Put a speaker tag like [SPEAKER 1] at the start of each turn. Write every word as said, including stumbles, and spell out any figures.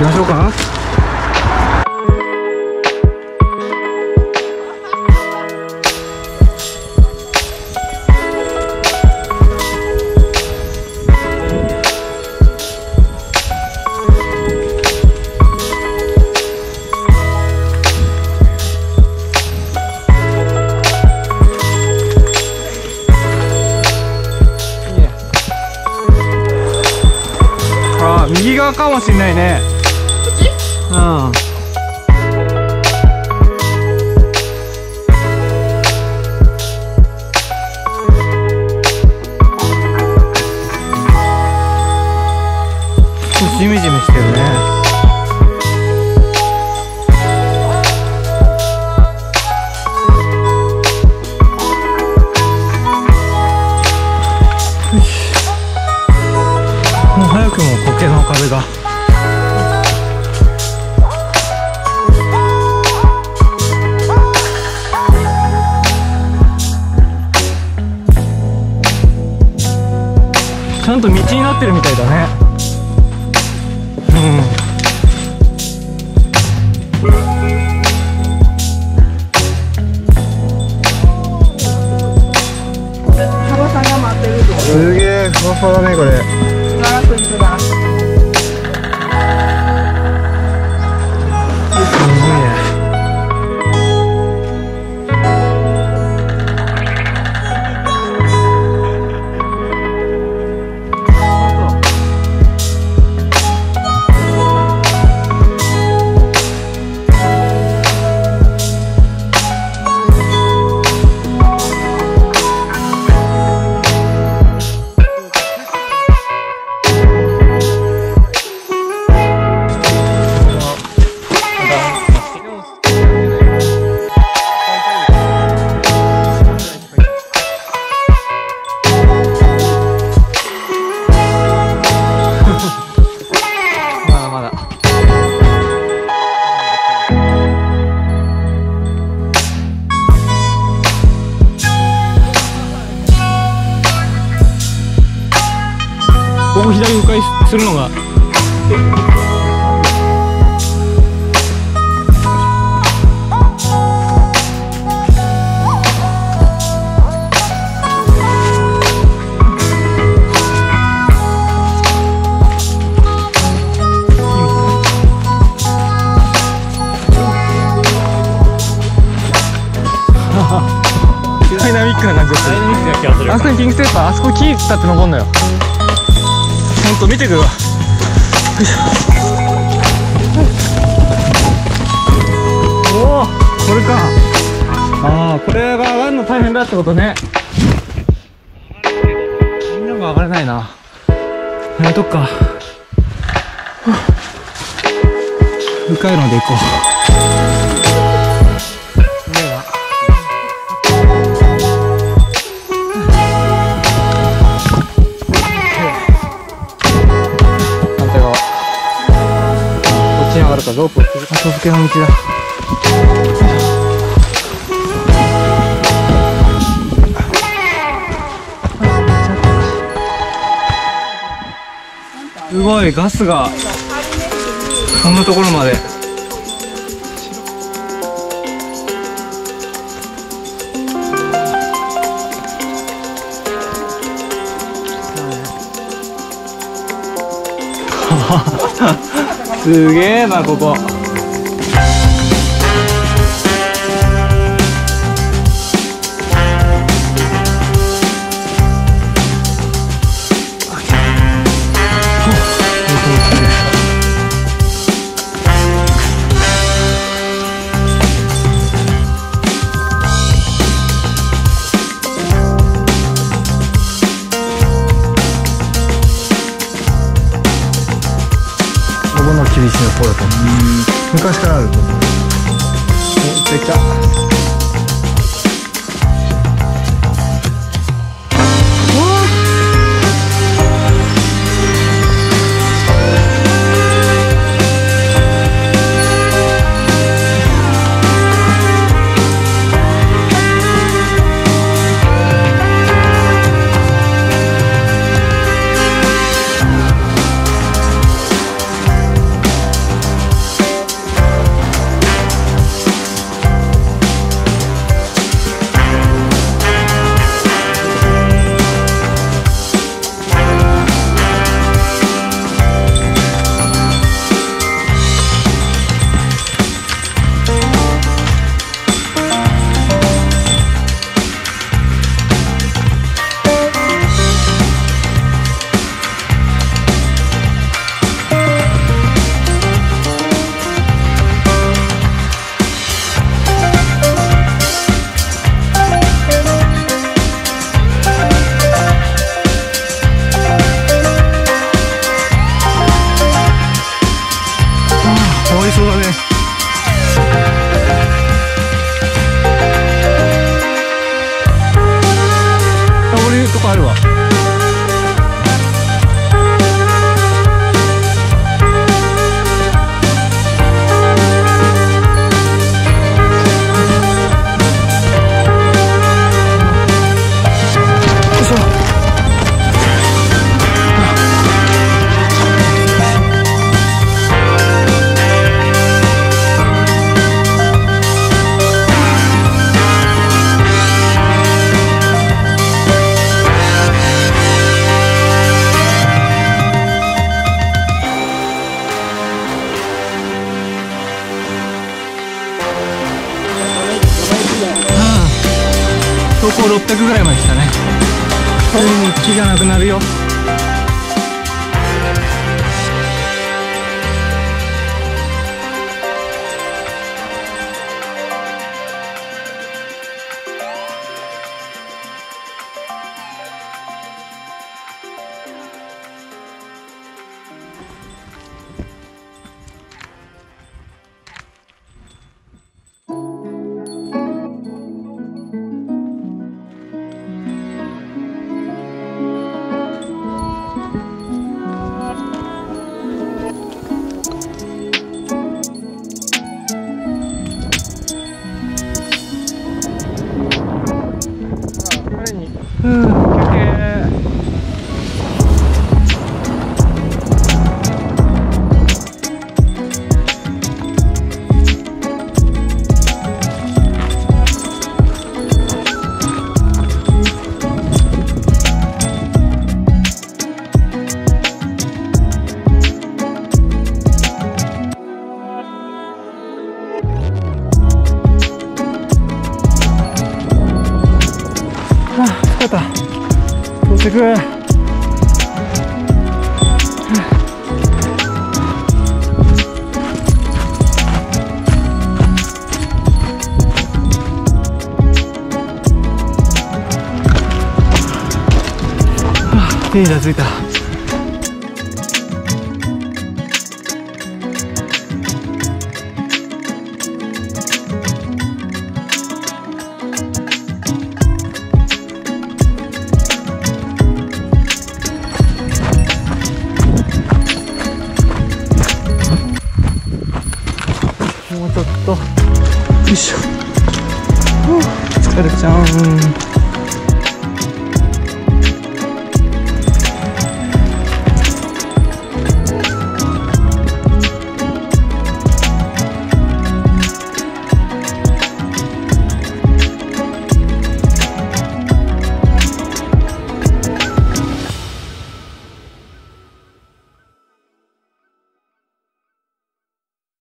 [SPEAKER 1] きましょうか。右側かもしれないね。うん。少しジメジメしてるね。もう早くも苔の壁が。ちゃんと道になってるみたいだね。うん。
[SPEAKER 2] サバさんが待ってるぞ。
[SPEAKER 1] すげえふわふわだねこれ。
[SPEAKER 2] 長くいくな。ここ左迂回するのがダイナミックな感じです。ダイナミックな気がする。あそこにピンクステッパー、あそこ木立って登んのよ。ほんと見てくるわ。よいしょ。おお、これか。ああ、これが上がるの大変だってことね。みんなが上がれないな。やめとくか。深いので行こう。ロープを続け後付けの道だ。すごいガスがこんなところまで。すげえなここ。厳しいの方だと思う。昔からあると思う。お、できた。 ういうとこあるわ。標高ろっぴゃくぐらいまで来たね。ついに木がなくなるよ。うん、休憩。あ、疲れた。到着。手についた。もうちょっと、よいしょ。疲れちゃう。